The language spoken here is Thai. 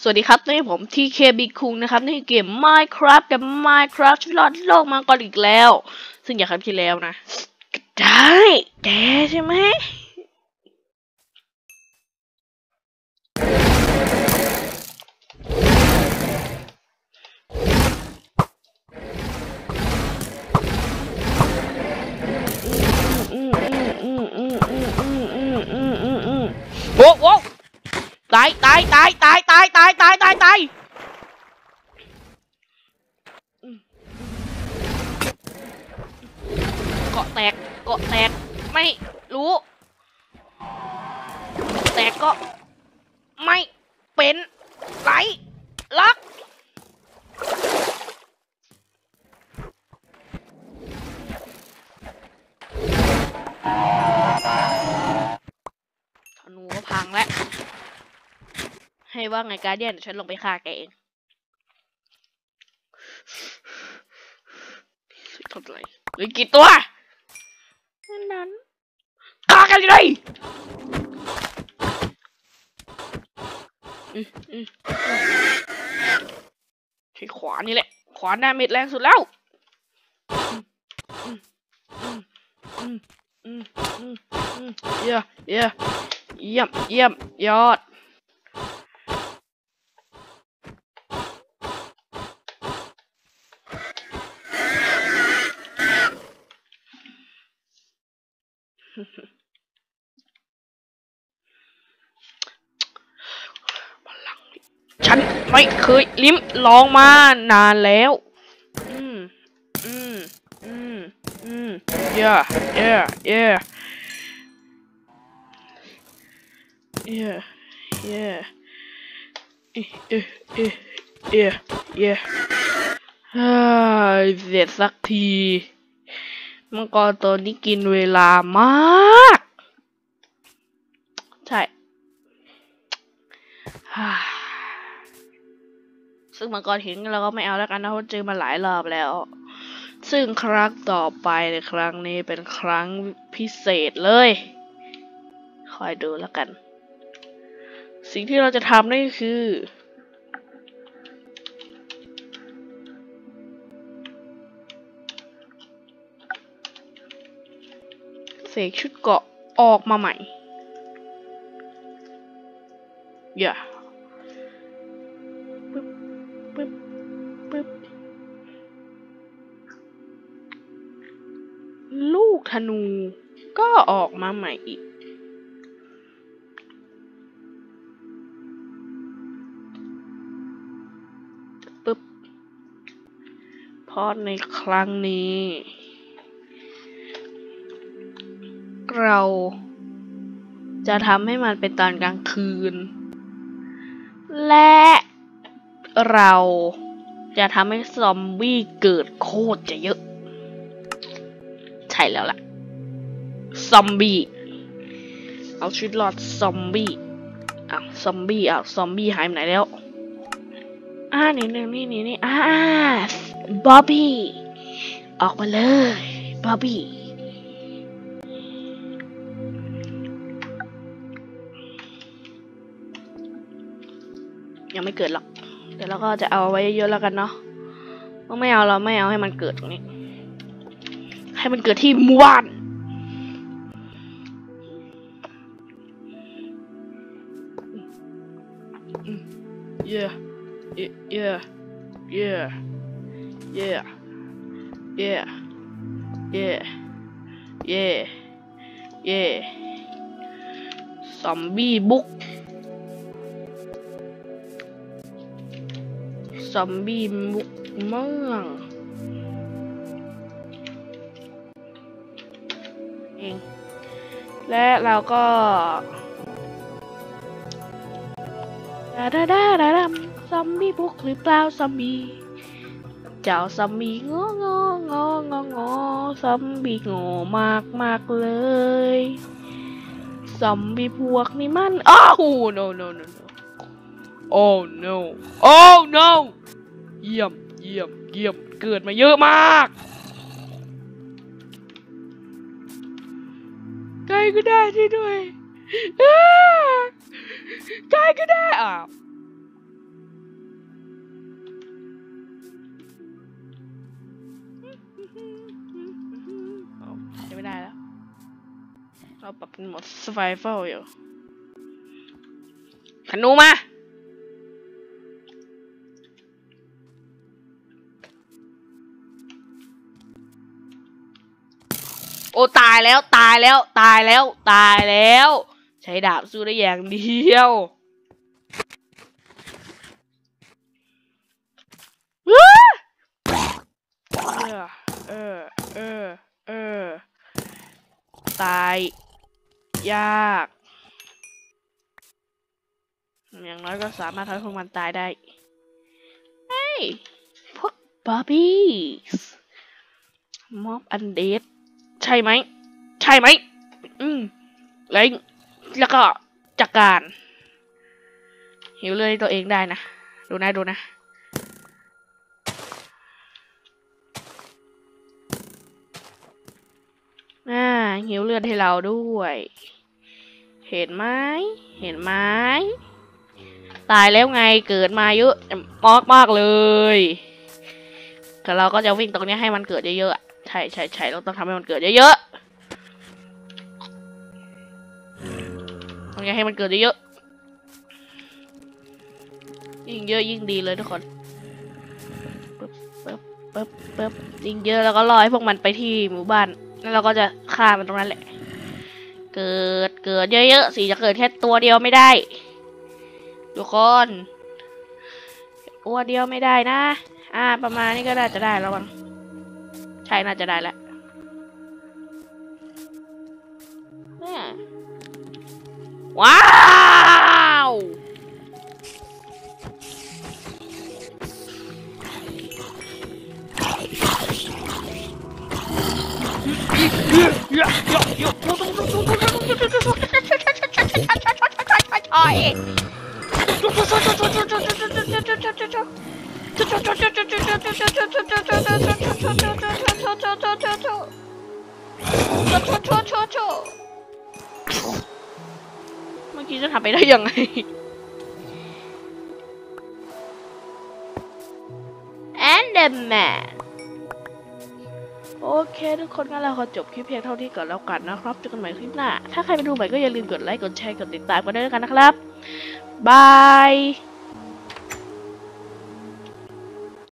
สวัสดีครับนี่ผม TKB คุงนะครับในเกม Minecraft กับ Minecraft ชีวิตรอดโลกมังกรอีกแล้วซึ่งอย่างครั้งที่แล้วนะได้แกใช่ไหมโว้โว้ตายเกาะแตกไม่รู้แต่ก็ไม่เป็นไรลักธนูก็พังแล้วให้ว่าไงการเดียนฉันลงไปฆ่าแกเองทำอะไรเหลือกี่ตัวนั้นฆ่ากันเลยใช้ขวานี่แหละขวาหน้าเม็ดแรงสุดแล้วเยี่ยมยอดฉันไม่เคยลิ้มลองมานานแล้วเสร็จสักทีมังกรตัวนี้กินเวลามากใช่ซึ่งมังกรหินเราก็ไม่เอาแล้วกันนะเพราะเจอมาหลายรอบแล้วซึ่งครั้งต่อไปในครั้งนี้เป็นครั้งพิเศษเลยคอยดูแล้วกันสิ่งที่เราจะทำนี่คือเสกชุดเกราะออกมาใหม่ปึ๊บลูกธนูก็ออกมาใหม่อีกปึ๊บเพราะในครั้งนี้เราจะทำให้มันเป็นตอนกลางคืนและเราจะทำให้ซอมบี้เกิดโคตรจะเยอะใช่แล้วล่ะซอมบี้เอาชีวิตรอดซอมบี้ซอมบี้หายไปไหนแล้วนี่บ๊อบบี้ออกมาเลยบ๊อบบี้ยังไม่เกิดหรอกเดี๋ยวเราก็จะเอาไว้เยอะแล้วกันเนาะไม่เอาให้มันเกิดตรงนี้ให้มันเกิดที่หมู่บ้านซอมบี้บุกซอมบี้บุกเมืองเองและเราก็ซอมบี้บุกหรือเปล่าซอมบี้เจ้าซอมบี้งอซอมบี้โง่มากเลยซอมบี้พวกนี้มันno oh no เยี่ยมเกิดมาเยอะมากใครก็ได้ช่วยด้วยใครก็ได้ปรับเป็นโหมด survival อยู่ธนูมาโอ้ตายแล้วตายแล้วตายแล้วตายแล้วใช้ดาบสู้ได้อย่างเดียวตายยากอย่างน้อยก็สามารถทำให้พวกมันตายได้เฮ้ยพวกบาร์บี้ม็อบอันเดดใช่ไหมใช่ไหมแล้วก็จัดการหิวเลยตัวเองได้นะดูนะหิวเลือดให้เราด้วยเห็นไหมตายแล้วไงเกิดมาเยอะมากเลยแต่เราก็จะวิ่งตรงนี้ให้มันเกิดเยอะๆใช่เราต้องทำให้มันเกิดเยอะๆตรงนี้ให้มันเกิดเยอะๆยิ่งเยอะยิ่งดีเลยทุกคนปึ๊บยิ่งเยอะแล้วก็รอให้พวกมันไปที่หมู่บ้านแล้วเราก็จะฆ่ามันตรงนั้นแหละเกิดเยอะๆสิจะเกิดแค่ตัวเดียวไม่ได้ทุกคนตัวเดียวไม่ได้นะประมาณนี้ก็น่าจะได้แล้วมั้งใช่น่าจะได้แล้วเนี่ยว้าวเมื่อกี้จะทำไปได้ยังไงEnderman โอเคทุกคนงั้นเราขอจบคลิปเพียงเท่านี้ก่อนแล้วกันนะครับเจอกันใหม่คลิปหน้าถ้าใครไปดูใหม่ก็อย่าลืมกดไลค์กดแชร์กดติดตามกันด้วยกันนะครับบาย